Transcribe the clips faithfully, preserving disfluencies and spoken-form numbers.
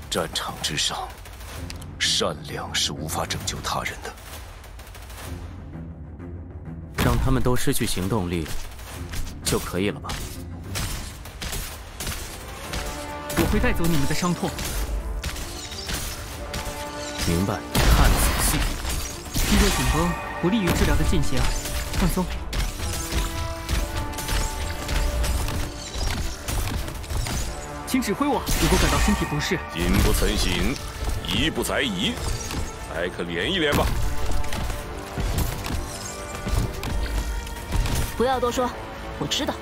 战场之上，善良是无法拯救他人的。 让他们都失去行动力就可以了吧？ 我会带走你们的伤痛。 明白。看仔细。 肌肉紧绷不利于治疗的进行，放松。 请指挥我。如果感到身体不适， 心不曾行，意不在意，还可练一练吧。 不要多说，我知道。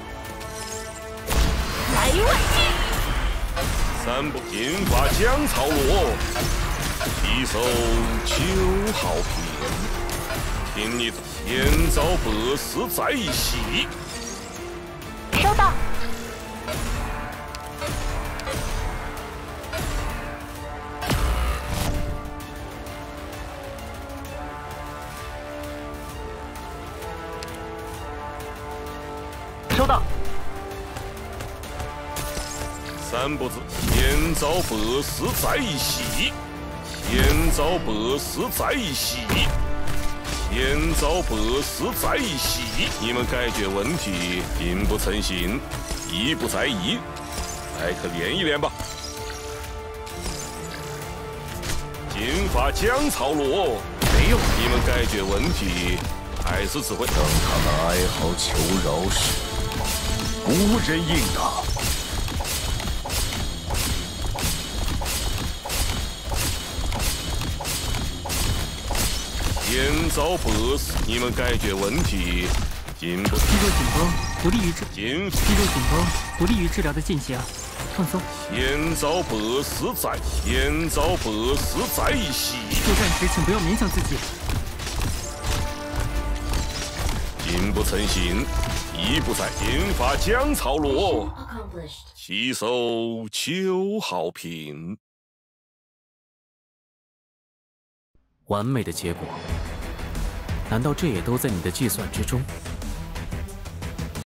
来万击！ 三步金发江草落，一手秋毫平。听你的，天遭百死在西。 收到。 收到。 三步子，天遭百死在西，天遭百死在西，天遭百死在西。你们解决问题，心不曾行，意不在意，还可练一练吧。金发江草落， 没用。 你们解决问题，还是只会当他们哀嚎求饶时，无人应答。 天遭百死，你们解决问题，筋不肌肉紧绷不利于治筋肌肉紧绷不利于治疗的进行，放松。 天遭百死在天遭百死在西。 作战时请不要勉强自己。 心不曾行，意不在。金发江草落，起手秋毫平。 完美的结果，难道这也都在你的计算之中？